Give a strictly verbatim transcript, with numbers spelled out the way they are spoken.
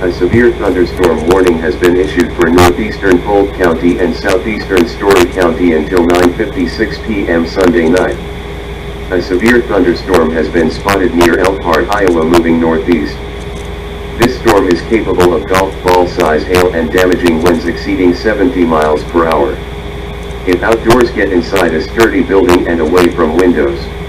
A severe thunderstorm warning has been issued for northeastern Polk County and southeastern Story County until nine fifty-six p m Sunday night. A severe thunderstorm has been spotted near Elkhart, Iowa, moving northeast. This storm is capable of golf ball size hail and damaging winds exceeding seventy miles per hour. If outdoors, get inside a sturdy building and away from windows.